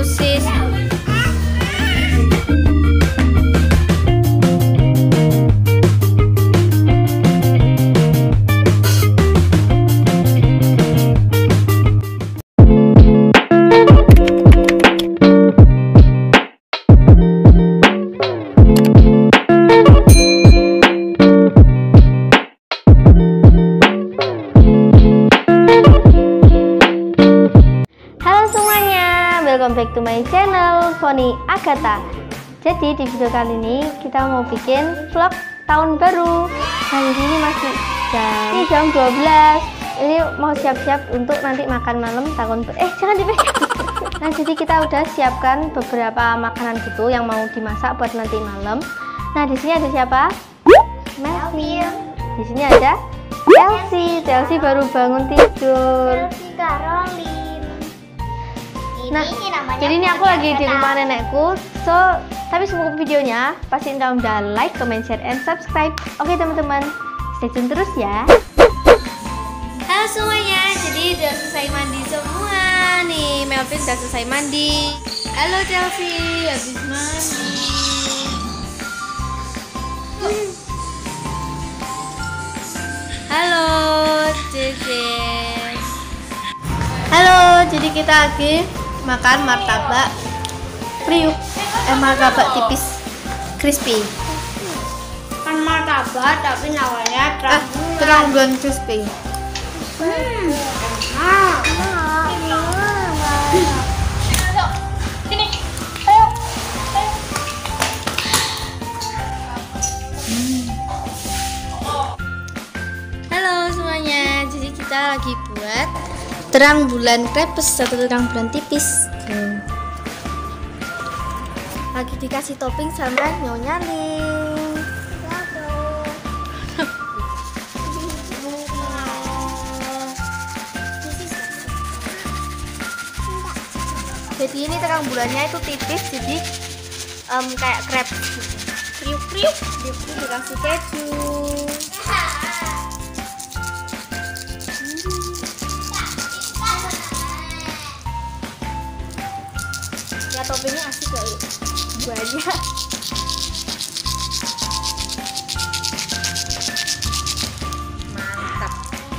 sosis. Welcome back to my channel Foni Agatha. Jadi di video kali ini kita mau bikin vlog tahun baru. Nah di sini masih jam 12. Ini mau siap-siap untuk nanti makan malam tahun baru. Jangan dipegang. Nah jadi kita udah siapkan beberapa makanan gitu yang mau dimasak buat nanti malam. Nah di sini ada siapa? Melvin. Di sini ada Chelsea baru bangun tidur. Caroline. Nah, jadi ini aku lagi di rumah nenekku. Tapi sebelum videonya, pastiin kamu udah like, comment, share, and subscribe. Oke teman-teman, stay tune terus ya. Halo semuanya, jadi udah selesai mandi semua nih. Melvin udah selesai mandi. Halo Chelsea, habis mandi. Halo Cece. Halo, jadi kita lagi makan martabak kriuk, martabak tipis crispy. Kan martabak tapi namanya terang bulan crispy. Sini, ayo. Halo semuanya, jadi kita lagi buat terang bulan crepes atau terang bulan tipis. Lagi dikasih topping sama Nyonya Ling. Jadi ini terang bulannya itu tipis, jadi kayak crepes kriuk-kriuk. Dikasih keju. Ya toppingnya asik kali, banyak. Mantap.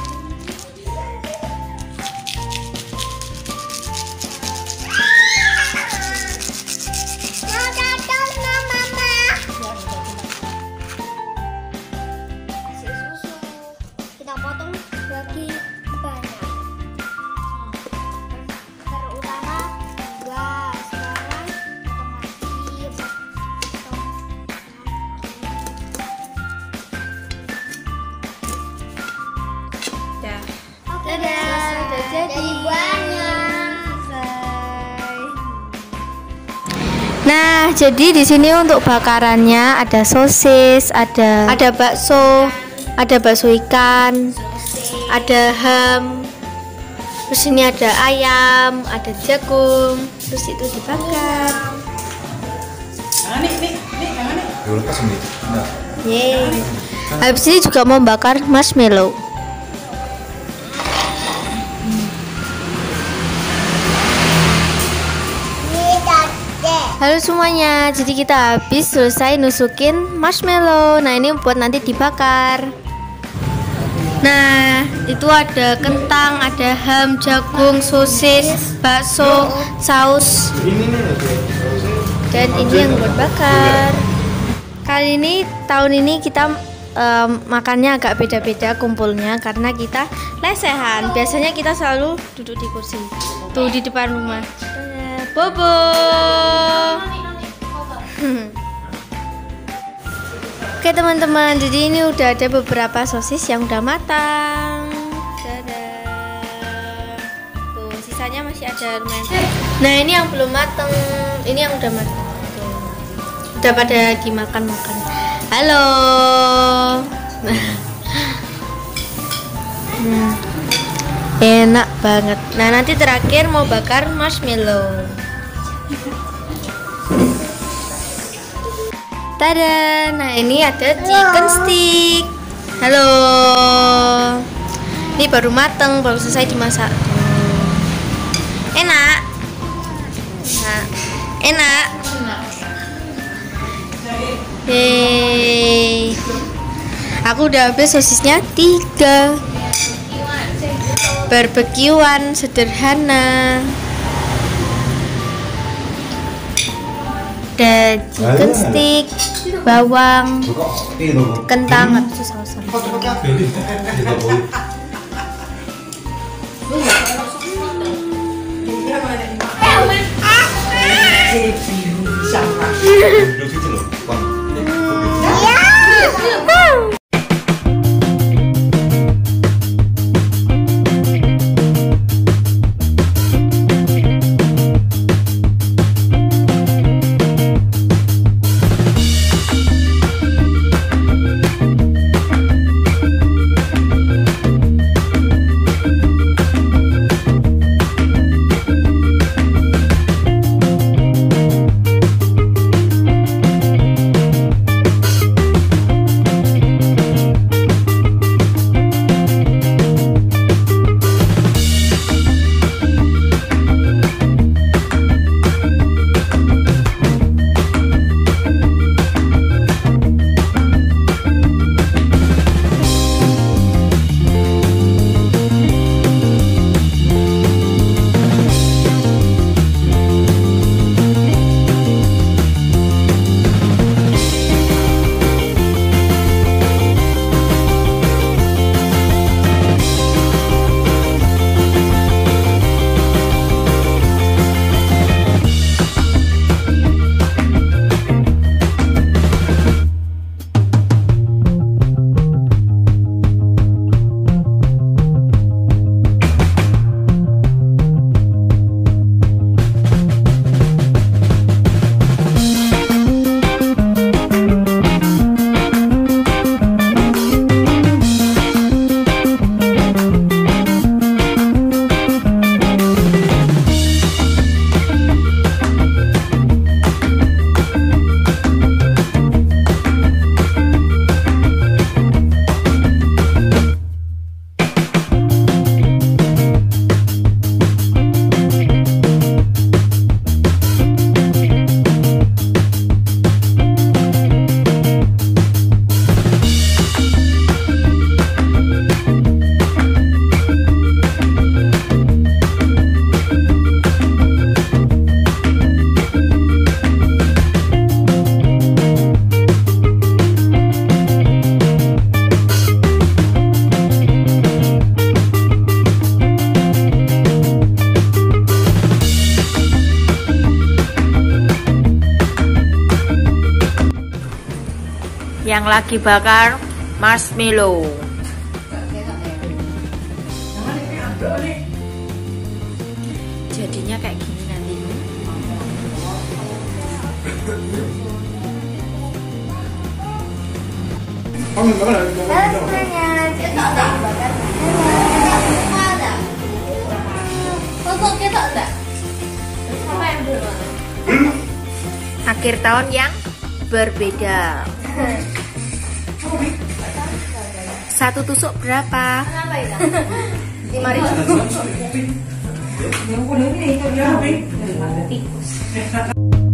Kasih susu. Kita potong bagi banyak. Terutama dua. Sekarang Dadah, udah jadi banyak. Selesai. Nah, jadi di sini untuk bakarannya ada sosis, ada bakso, ada bakso ikan, ada ham. Terus ini ada ayam, ada jagung, terus itu dibakar. Yeay. Habis ini juga mau bakar marshmallow. Halo semuanya, jadi kita habis selesai nusukin marshmallow. Nah ini buat nanti dibakar. Nah itu ada kentang, ada ham, jagung, sosis, bakso, saus. Dan ini yang buat bakar. Kali ini, tahun ini kita makannya agak beda-beda kumpulnya karena kita lesehan. Biasanya kita selalu duduk di kursi. Tuh di depan rumah. Bobo. Oke teman-teman, jadi ini udah ada beberapa sosis yang udah matang. Dadah. Tuh sisanya masih ada lumayan. Nah ini yang belum matang, ini yang udah matang. Tuh. Udah pada dimakan-makan. Halo. Enak banget. Nah nanti terakhir mau bakar marshmallow. Tada. Nah ini ada chicken stick. Halo. Ini baru mateng, baru selesai dimasak. Enak. Nah, enak. Yeay. Aku udah habis sosisnya 3. Barbekyuan sederhana. Ada chicken stick, bawang, kentang, habis itu saus-saus. Yang lagi bakar marshmallow. Jadinya kayak gini nanti. Akhir tahun yang berbeda. Satu tusuk berapa? 5.000.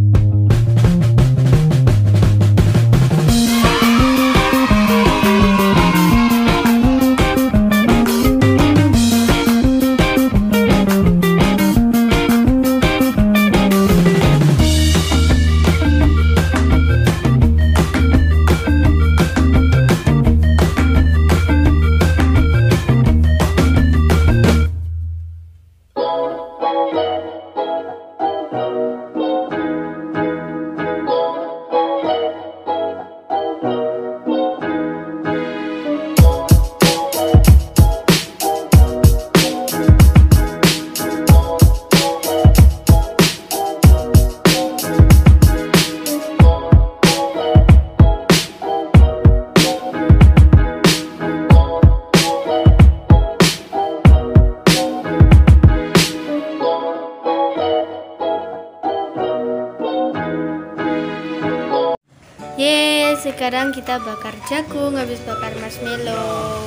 Yeay, sekarang kita bakar jagung habis bakar marshmallow.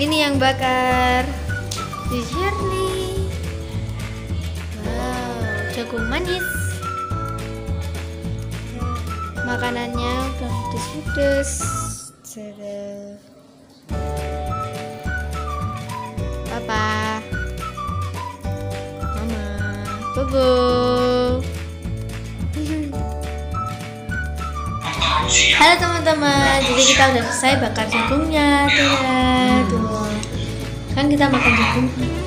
Ini yang bakar si Shirley. Wow, jagung manis. Makanannya udah pedes-pedes. Papa, Mama, Bobo. Halo teman-teman, jadi kita udah selesai bakar jagungnya. Tuh, kan kita makan jagung.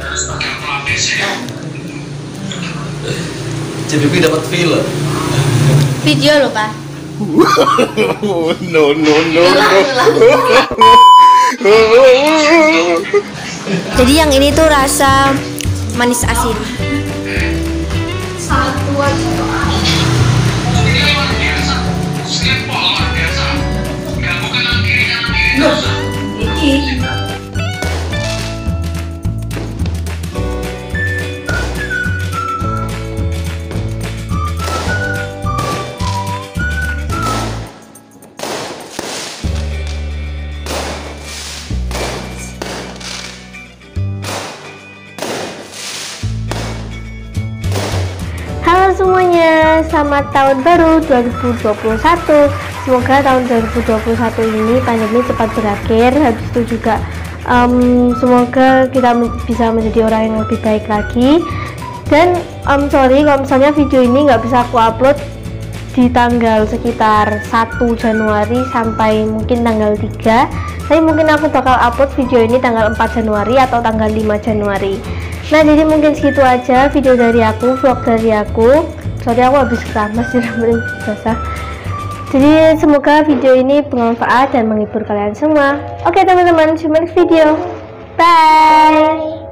Jadi gue dapat film. Video loh Pak. No. Jadi yang ini tuh rasa manis asin. Satu aja. Halo semuanya, selamat tahun baru 2021. Semoga tahun 2021 ini pandemi cepat berakhir. Habis itu juga semoga kita bisa menjadi orang yang lebih baik lagi. Dan sorry kalau misalnya video ini nggak bisa aku upload di tanggal sekitar 1 Januari sampai mungkin tanggal 3. Tapi mungkin aku bakal upload video ini tanggal 4 Januari atau tanggal 5 Januari. Nah, jadi mungkin segitu aja video dari aku, vlog dari aku. Sorry aku habis keramas jadi basah. Jadi semoga video ini bermanfaat dan menghibur kalian semua. Oke teman-teman, see you next video. Bye.